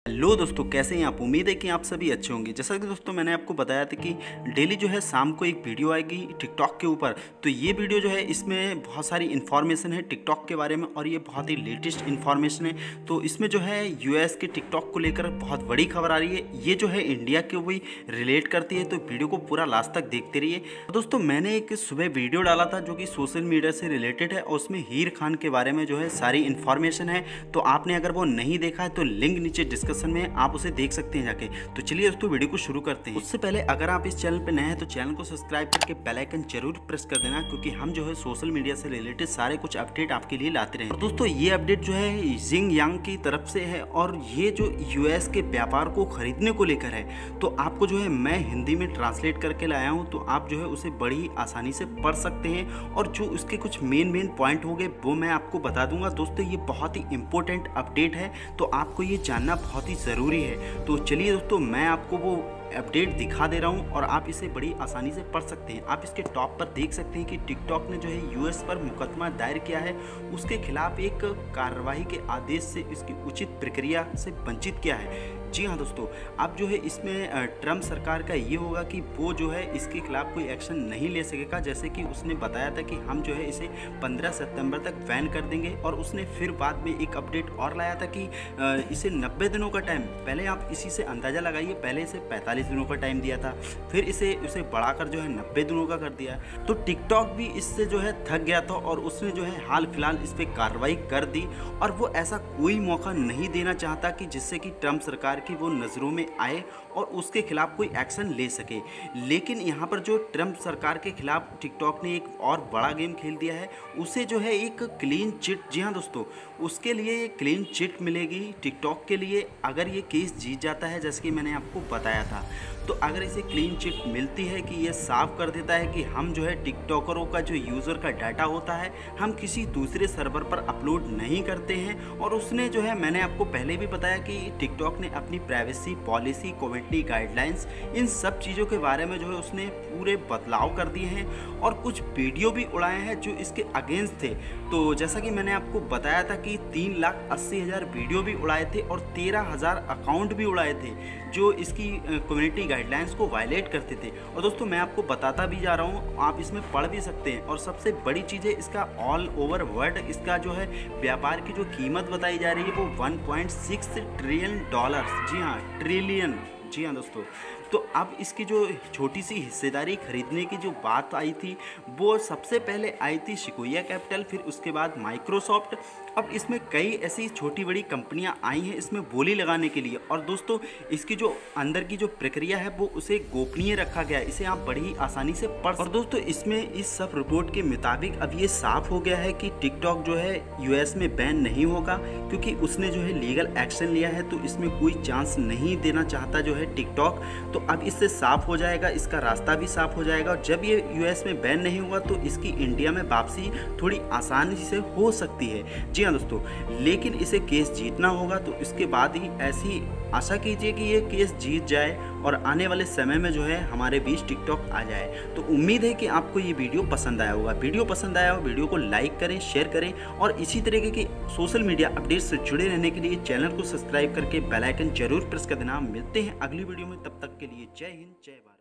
Hello दोस्तों, कैसे हैं आप। उम्मीद है कि आप सभी अच्छे होंगे। जैसा कि दोस्तों मैंने आपको बताया था कि डेली जो है शाम को एक वीडियो आएगी टिकटॉक के ऊपर। तो ये वीडियो जो है इसमें बहुत सारी इन्फॉर्मेशन है टिकटॉक के बारे में और ये बहुत ही लेटेस्ट इन्फॉर्मेशन है। तो इसमें जो है यूएस के टिकटॉक को लेकर बहुत बड़ी खबर आ रही है। ये जो है इंडिया के भी रिलेट करती है, तो वीडियो को पूरा लास्ट तक देखते रहिए। दोस्तों मैंने एक सुबह वीडियो डाला था जो कि सोशल मीडिया से रिलेटेड है और उसमें हीर खान के बारे में जो है सारी इन्फॉर्मेशन है। तो आपने अगर वो नहीं देखा है तो लिंक नीचे डिस्क्रिप्शन में आप उसे देख सकते हैं जाके। तो चलिए दोस्तों वीडियो को शुरू करते हैं। उससे पहले अगर आप इस चैनल पे नए हैं तो चैनल को सब्सक्राइब करके बेल आइकन जरूर प्रेस कर देना, क्योंकि हम जो है सोशल मीडिया से रिलेटेड सारे कुछ अपडेट आपके लिए लाते रहे। दोस्तों ये अपडेट जो है जिंग यांग की तरफ से है और ये जो यूएस के व्यापार को खरीदने को लेकर है। तो आपको जो है मैं हिंदी में ट्रांसलेट करके लाया हूँ, तो आप जो है उसे बड़ी आसानी से पढ़ सकते हैं और जो उसके कुछ मेन पॉइंट होंगे वो मैं आपको बता दूंगा। दोस्तों ये बहुत ही इंपॉर्टेंट अपडेट है, तो आपको ये जानना बहुत ही ज़रूरी है। तो चलिए दोस्तों मैं आपको वो अपडेट दिखा दे रहा हूं और आप इसे बड़ी आसानी से पढ़ सकते हैं। आप इसके टॉप पर देख सकते हैं कि टिकटॉक ने जो है यूएस पर मुकदमा दायर किया है, उसके खिलाफ एक कार्रवाई के आदेश से इसकी उचित प्रक्रिया से वंचित किया है। जी हाँ दोस्तों, अब जो है इसमें ट्रम्प सरकार का ये होगा कि वो जो है इसके खिलाफ कोई एक्शन नहीं ले सकेगा। जैसे कि उसने बताया था कि हम जो है इसे 15 सितंबर तक बैन कर देंगे, और उसने फिर बाद में एक अपडेट और लाया था कि इसे 90 दिनों का टाइम, पहले आप इसी से अंदाज़ा लगाइए, पहले इसे 45 दिनों का टाइम दिया था, फिर इसे बढ़ाकर जो है 90 दिनों का कर दिया। तो टिकटॉक भी इससे जो है थक गया था और उसने जो है हाल फिलहाल इस पर कार्रवाई कर दी, और वो ऐसा कोई मौका नहीं देना चाहता कि जिससे कि ट्रम्प सरकार की वो नज़रों में आए और उसके खिलाफ कोई एक्शन ले सके। लेकिन यहाँ पर जो ट्रम्प सरकार के खिलाफ टिकटॉक ने एक और बड़ा गेम खेल दिया है, उसे जो है एक क्लीन चिट, जी हाँ दोस्तों, उसके लिए एक क्लीन चिट मिलेगी टिकटॉक के लिए अगर ये केस जीत जाता है, जैसे कि मैंने आपको बताया था। तो अगर इसे क्लीन चिट मिलती है कि ये साफ कर देता है कि हम जो है टिकटॉकरों का जो यूज़र का डाटा होता है हम किसी दूसरे सर्वर पर अपलोड नहीं करते हैं, और उसने जो है, मैंने आपको पहले भी बताया कि टिकटॉक ने अपनी प्राइवेसी पॉलिसी, कम्युनिटी गाइडलाइंस, इन सब चीज़ों के बारे में जो है उसने पूरे बदलाव कर दिए हैं और कुछ वीडियो भी उड़ाए हैं जो इसके अगेंस्ट थे। तो जैसा कि मैंने आपको बताया था कि 3,80,000 वीडियो भी उड़ाए थे और 13,000 अकाउंट भी उड़ाए थे जो इसकी कम्युनिटी गाइडलाइंस को वायलेट करते थे। और दोस्तों मैं आपको बताता भी जा रहा हूँ, आप इसमें पढ़ भी सकते हैं। और सबसे बड़ी चीज़ है इसका ऑल ओवर वर्ल्ड इसका जो है व्यापार की जो कीमत बताई जा रही है वो $1.6 ट्रिलियन। जी हाँ, ट्रिलियन, जी हाँ दोस्तों। तो अब इसकी जो छोटी सी हिस्सेदारी खरीदने की जो बात आई थी वो सबसे पहले आई थी सिक्वोया कैपिटल, फिर उसके बाद माइक्रोसॉफ्ट। अब इसमें कई ऐसी छोटी बड़ी कंपनियां आई हैं इसमें बोली लगाने के लिए। और दोस्तों इसकी जो अंदर की जो प्रक्रिया है वो उसे गोपनीय रखा गया है, इसे आप बड़ी आसानी से पढ़। और दोस्तों इसमें इस सब रिपोर्ट के मुताबिक अब ये साफ हो गया है कि टिकटॉक जो है यूएस में बैन नहीं होगा, क्योंकि उसने जो है लीगल एक्शन लिया है। तो इसमें कोई चांस नहीं देना चाहता जो है टिकटॉक। तो अब इससे साफ हो जाएगा, इसका रास्ता भी साफ हो जाएगा। और जब ये यूएस में बैन नहीं हुआ तो इसकी इंडिया में वापसी थोड़ी आसानी से हो सकती है। जी हाँ दोस्तों, लेकिन इसे केस जीतना होगा। तो इसके बाद ही ऐसी आशा कीजिए कि ये केस जीत जाए और आने वाले समय में जो है हमारे बीच टिकटॉक आ जाए। तो उम्मीद है कि आपको ये वीडियो पसंद आया होगा। वीडियो पसंद आया हो वीडियो को लाइक करें, शेयर करें, और इसी तरीके की सोशल मीडिया अपडेट से जुड़े रहने के लिए चैनल को सब्सक्राइब करके बेल आइकन जरूर प्रेस कर देना। मिलते हैं अगली वीडियो में, तब तक के लिए जय हिंद, जय भारत।